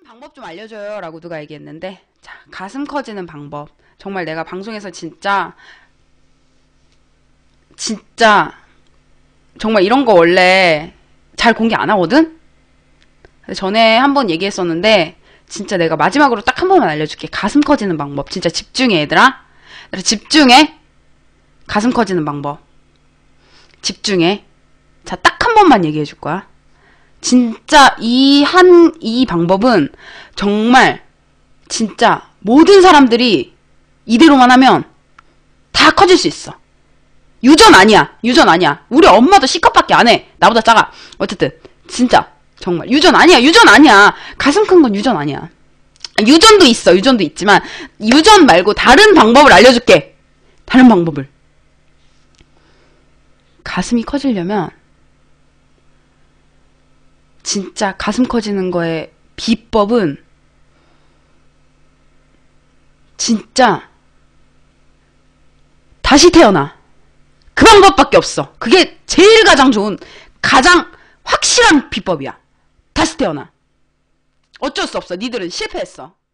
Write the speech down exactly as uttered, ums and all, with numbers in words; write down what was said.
방법 좀 알려줘요 라고 누가 얘기했는데, 자, 가슴 커지는 방법. 정말 내가 방송에서 진짜 진짜 정말 이런 거 원래 잘 공개 안 하거든? 전에 한번 얘기했었는데 진짜 내가 마지막으로 딱 한 번만 알려줄게. 가슴 커지는 방법. 진짜 집중해, 얘들아. 얘들아, 집중해. 가슴 커지는 방법. 집중해. 자, 딱 한 번만 얘기해 줄 거야. 진짜 이 한, 이 방법은 정말 진짜 모든 사람들이 이대로만 하면 다 커질 수 있어. 유전 아니야. 유전 아니야. 우리 엄마도 C컵밖에 안 해. 나보다 작아. 어쨌든 진짜 정말 유전 아니야. 유전 아니야. 가슴 큰 건 유전 아니야. 유전도 있어. 유전도 있지만 유전 말고 다른 방법을 알려줄게. 다른 방법을. 가슴이 커지려면 진짜 가슴 커지는 거의 비법은 진짜 다시 태어나. 그 방법밖에 없어. 그게 제일 가장 좋은, 가장 확실한 비법이야. 다시 태어나. 어쩔 수 없어. 니들은 실패했어.